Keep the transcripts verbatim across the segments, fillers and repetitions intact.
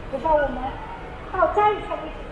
比如说我们到家里才历史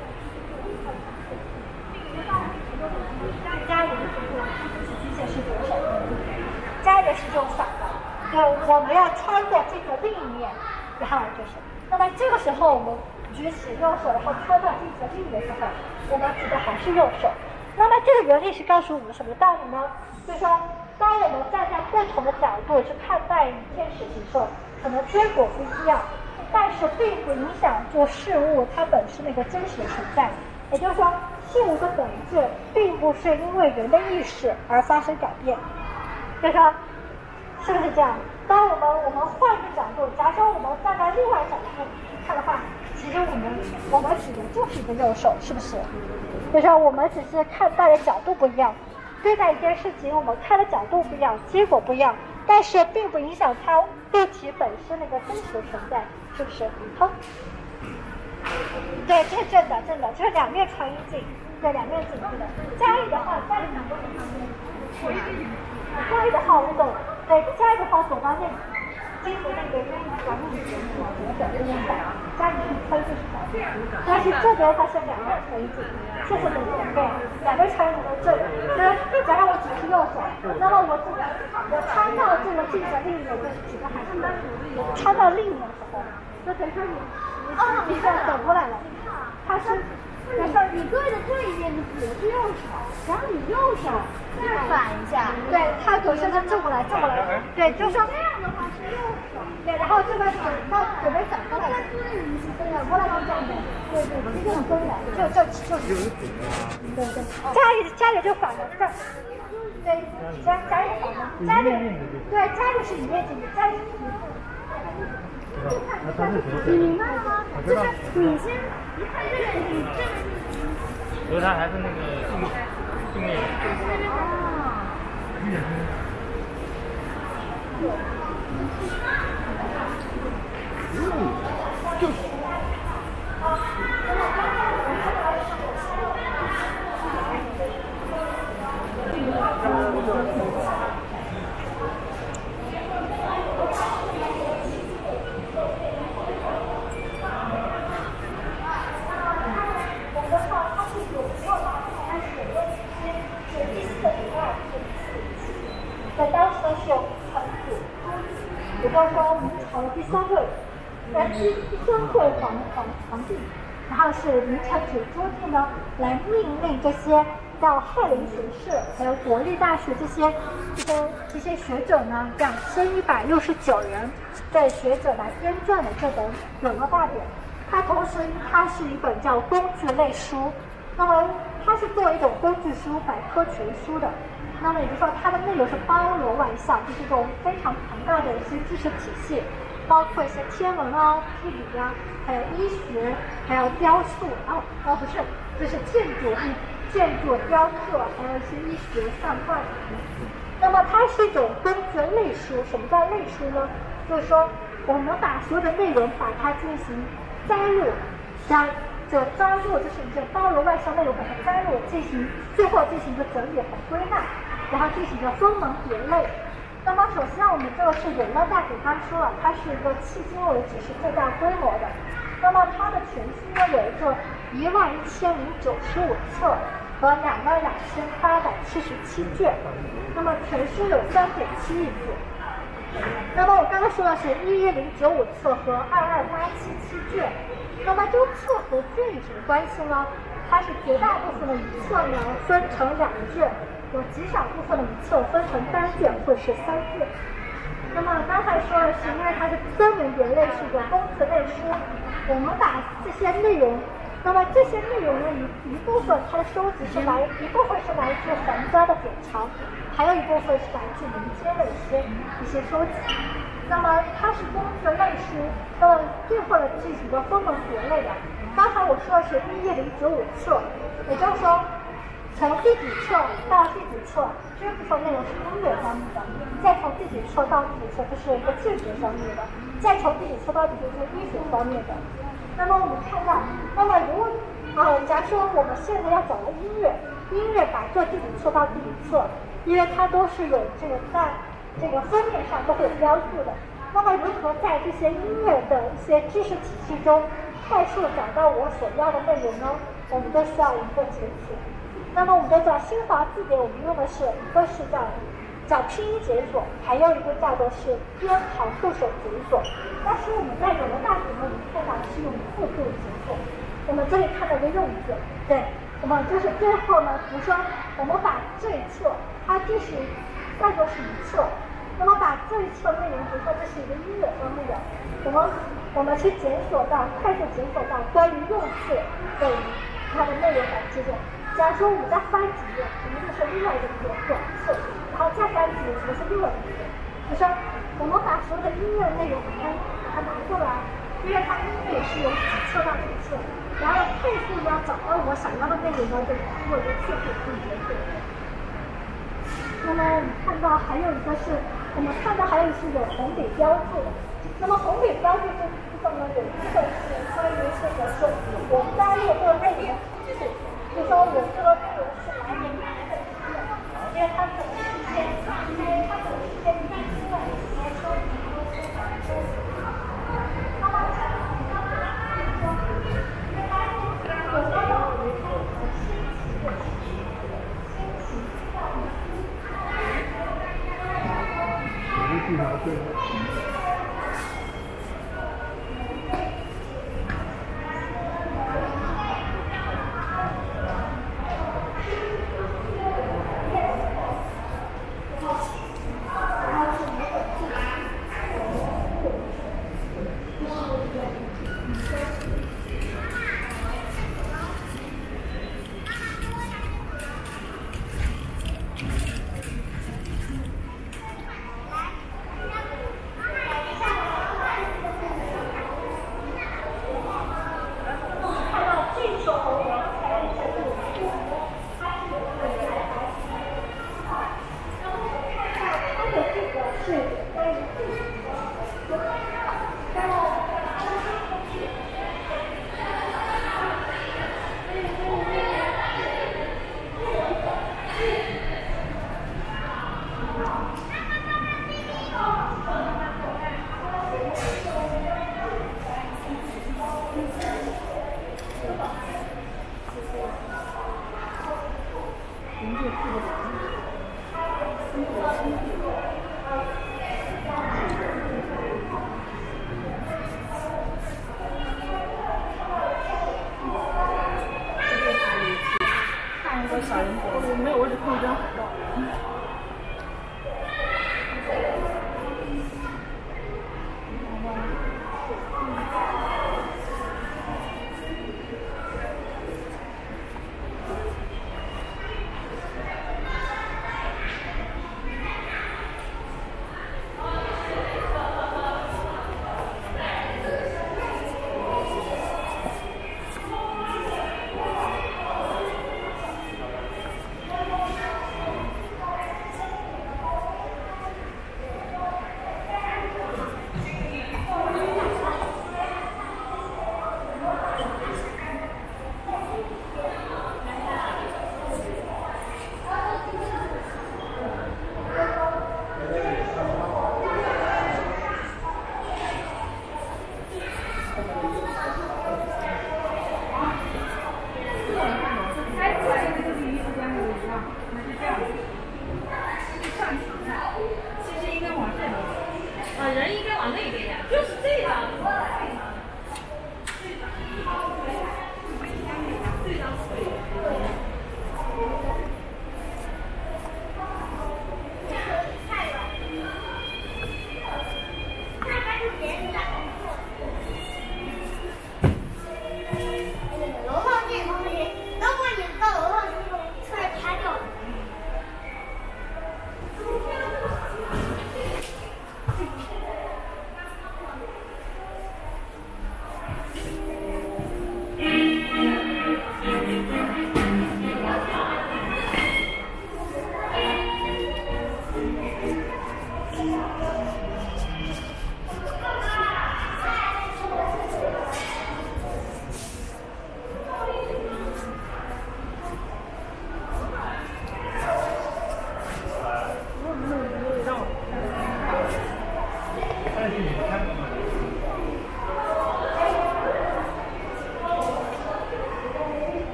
家里的时候是机械是左手，家里是右手的，对，我们要穿过这个另一面，然后就是，那么这个时候我们举起右手，然后穿到镜子的另一面的时候，我们指的还是右手。那么这个原理是告诉我们什么道理呢？就是说，当我们站在不同的角度去看待一件事情的时候，可能结果不一样，但是并不影响这事物它本身的一个真实的存在。也就是说，事物的本质并不是因为人的意识而发生改变。就是说，是不是这样？当我们我们换一个角度，假设我们站在另外一个角度去看的话，其实我们我们指的就是一个右手，是不是？就是说，我们只是看待的角度不一样，对待一件事情，我们看的角度不一样，结果不一样，但是并不影响它个体本身的一个真实存在，是不是？好。对，这是正的，正的，就是两面传音镜，对，两面镜，对的。家里的话，家里很多地方家里的话，我懂，对，家里的话走到那金属那个管路里面，我觉得有点窄，家里是分就是小的，但是这边它是两面传音镜，这是对的，对，两面传音镜这里，那假如我只是右手，那么我这个我穿到这个镜子另一面，就是指的还是我穿到另一面的时候，就等于说你。哦，你这样走过来了，他是，没事，你对着这一面，你指的是右手，然后你右手再反一下，对，他左手就正过来，正过来，对，就说这样的话是右手，对，然后这个手到准备反过来，对，反过来就这样的，对对，这种分的，就就就，对对，家里家里就反着这儿，对，家家里反着，家里对家里是一面镜，家里是一面镜。你明白了吗？就是你先一看这个，你这个， 所以它还是那个镜镜面。 嗯，就是。 在当时是有很久，也就是说明朝第三位，呃，第第三位皇皇皇帝，然后是明成祖朱棣呢来命令这些到翰林学士还有国立大学这些这些这些学者呢，两千一百六十九人的学者来编撰的这本《永乐大典》，它同时它是一本叫工具类书，那么它是作为一种工具书、百科全书的。那么也就是说，它的内容是包罗万象，就是这种非常庞大的一些知识体系，包括一些天文啊、地理啊，还有医学，还有雕塑啊，哦不是，就是建筑、建筑、雕刻，还有一些医学、算卦什么的。那么它是一种工具类书。什么叫类书呢？就是说，我们把所有的内容把它进行摘录，将这个摘录就是这包罗万象内容把它摘录，进行最后进行一个整理和归纳。然后进行一个分门别类。那么首先我们这个是永乐大典，刚说了，它是一个迄今为止是最大规模的。那么它的全书呢有一个一万一千零九十五册和两万两千八百七十七卷。那么全书有三点七亿字。那么我刚刚说的是一一零九五册和二二八七七卷。那么这个册和卷有什么关系呢？它是绝大部分的一册呢分成两卷。有极少部分的一册分成单卷或是三卷。那么刚才说的是，因为它是分门别类，是一个工具类书，我们把这些内容，那么这些内容呢，一一部分它的收集是来，一部分是来自皇家的典藏，还有一部分是来自民间的一些一些收集。那么它是工具类书，那么最后的进行一个分门别类的。刚才我说的是一一零九五册，也就是说。从第几册到第几册，这部分内容是音乐方面的；再从第几册到第几册，就是一个建筑方面的；再从第几册到第几册，医学方面的。那么我们看到，那么如果呃，假如说我们现在要讲的音乐，音乐把这第几册到第几册，因为它都是有这个在这个封面上都会有标注的。那么如何在这些音乐的一些知识体系中快速找到我所要的内容呢，我们就需要一个检索。那么我们都知道新华字典我们用的是一个是叫叫拼音检索，还有一个叫做是编行部首检索。但是我们在有的大题呢，我们看到是用复数检索。我们这里看到一个用字，对，我们就是最后呢，比如说我们把这一册，它这是叫做是一册，那么把这一册内容，比如说这是一个音乐方面的，我们我们去检索到快速检索到关于用字的它的内容感知中。假如说我们再翻几页，我们就是另外一个字短次，然后再翻几页，什么是另外一个字？就是我们把所有的音乐内容把它把它拿过来，因为它音乐是由几册到几册，然后快速要找到我想要的内容呢，就通过一个次数去检索。那么我们看到还有一个是，我们看到还有是有红笔标注的。那么红笔标注这部分呢，有一部分是关于这个是我加入这个内容是，就说我这个内容是来源于哪个音乐，因为它可能是一些，因为它可能是一些明星的一些收藏和收藏收藏。那么这样子呢，就是说，因为大家都知道，我刚刚我们看的是新奇的新奇的。 我就记下对。 零点四个